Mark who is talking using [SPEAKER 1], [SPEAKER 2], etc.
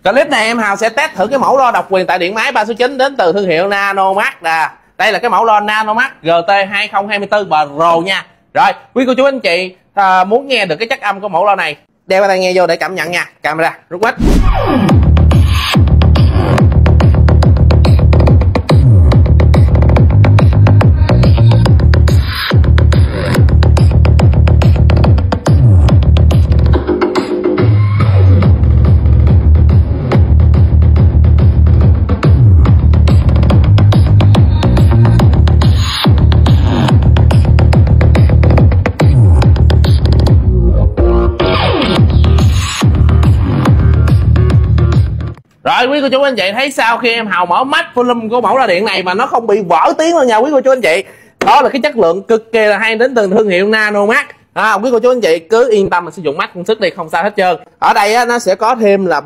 [SPEAKER 1] Clip này em Hào sẽ test thử cái mẫu loa độc quyền tại điện máy 3 số 9 đến từ thương hiệu Nanomax. Đây là cái mẫu loa Nanomax GT2024 Pro nha. Rồi, quý cô chú anh chị muốn nghe được cái chất âm của mẫu loa này, đeo tai nghe vô để cảm nhận nha. Camera rút mic. Rồi quý cô chú anh chị thấy sau khi em Hào mở max volume của mẫu loa điện này mà nó không bị vỡ tiếng luôn nha quý cô chú anh chị. Đó là cái chất lượng cực kỳ là hay đến từ thương hiệu Nanomax. Quý cô chú anh chị cứ yên tâm mà sử dụng max công suất đi, không sao hết trơn. Ở đây nó sẽ có thêm là